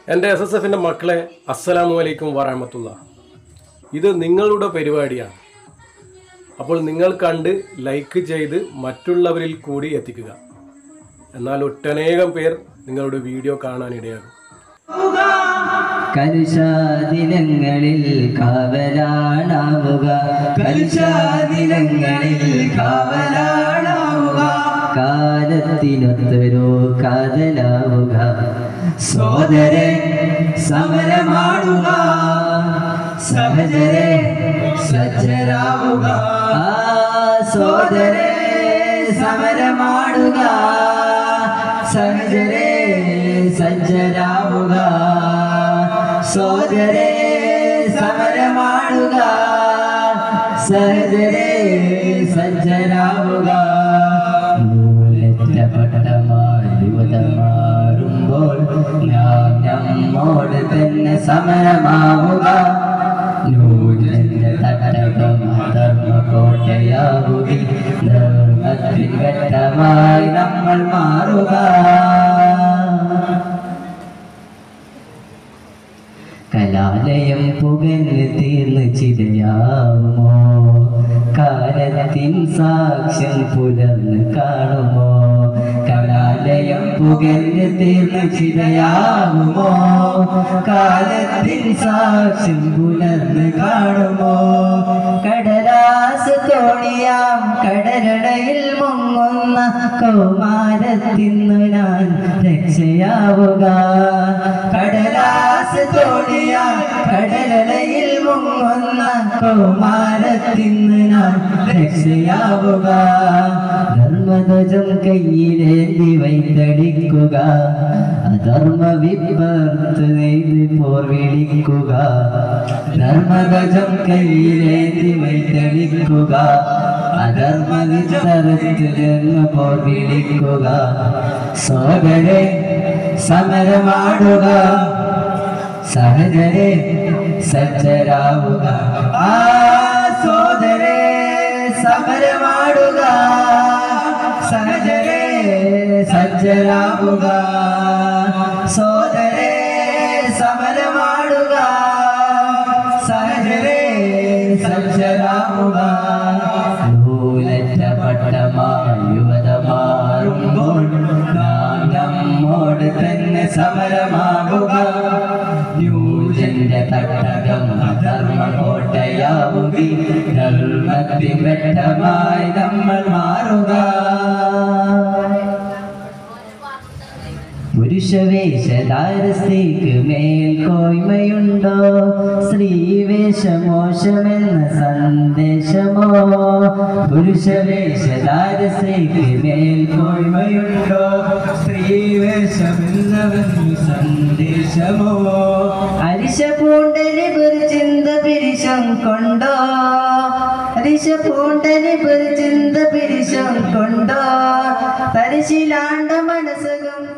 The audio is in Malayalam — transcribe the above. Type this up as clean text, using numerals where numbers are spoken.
എൻ്റെ SSFൻ്റെ മക്കളെ അസ്സലാമു അലൈക്കും വറഹ്മത്തുള്ളാ. ഇത് നിങ്ങളുടെ പരിപാടിയാണ്. അപ്പോൾ നിങ്ങൾ കണ്ട് ലൈക്ക് ചെയ്ത് മറ്റുള്ളവരിൽ കൂടി എത്തിക്കുക. എന്നാൽ ഒട്ടനേകം പേർ നിങ്ങളുടെ വീഡിയോ കാണാനിടയാകും. കലുഷാദിനങ്ങളിൽ കാവലാണാവുക, കലുഷാദിനങ്ങളിൽ കാവലാണാവുക, കാലത്തിനൊത്തൊരു കാതലാവുക, സോദരെ സമരമാടുക, സഹജരെ സജ്ജരാവുക, സോദരെ സമരമാടുക, സഹജരെ സജ്ജരാവുക, സോദരെ സമരമാടുക, സഹജരെ സജ്ജരാവുക. യുവതമാറുമ്പോൾ നാം നമ്മോട് തന്നെ സമരമാവുക. നൂജന്റെ തട്ടകം ധർമ്മകോട്ടയാവുകി, ധർമ്മത്തിൻ ഘട്ടമായി നമ്മൾ മാറുക. കലാലയം പുകഞ്ഞ് തീർന്ന് ചിതയാവുമോ, കാലത്തിൻ സാക്ഷ്യം പുലർന്ന് കാണുമോ, കലാലയം പുകഞ്ഞ് തീർന്ന് ചിതയാവുമോ, കാലത്തിൻ സാക്ഷ്യം പുലർന്ന് കാണുമോ. കടലാസ് തോണിയാം കടലടയിൽ മുങ്ങുന്ന കൗമാരത്തിന്നു ഞാൻ രക്ഷയാവുക. കടലാസ് തോണിയാം കടലടയിൽ മുങ്ങുന്ന കൗമാരത്തിന്നു ഞാൻ രക്ഷയാവുക. ധർമ്മധ്വജം കയ്യിലേന്തി വൈത്തടിക്കുക, അധർമ്മ വിപ്പർത്ത് നെയ്ത് പോർ വിളിക്കുക. ധർമ്മധ്വജം കയ്യിലേന്തി വൈത്തടിക്കുക, അധർമ്മ വിത്തറുത്ത് പോർ വിളിക്കുക. സോദരെ സമരമാടുക, സഹജരെ സജ്ജരാവുക. സോദരെ സമരമാടുക, സഹജരെ സജ്ജരാവുക. സോദരെ സമരമാടുക, സഹജരെ സജ്ജരാവുക. നൂലറ്റ പട്ടമായി യുവത മാറുമ്പോൾ നാം നമ്മോട് തന്നെ സമരമാവുക. ന്യൂജന്റെ തട്ടകം ധർമ്മകോട്ടയാവുകി, ധർമ്മത്തിൻ ഘട്ടമായി നമ്മൾ മാറുക. പുരുഷവേഷധാര സ്ത്രീക്ക് മേൽക്കോയ്മയുണ്ടോ, സ്ത്രീവേഷമോശമെന്ന സന്ദേശമോ. പുരുഷവേഷധാര സ്ത്രീക്ക് മേൽക്കോയ്മയുണ്ടോ, സ്ത്രീവേഷമെന്നവന് സന്ദേശമോ. അരിശ പൂണ്ടലി ചിന്ത പിരിശം കൊണ്ടോ, അരിശ പൂണ്ടലി ചിന്ത പിരിശം കൊണ്ടോ, തരിശിലാണ്ട മനസ്സകം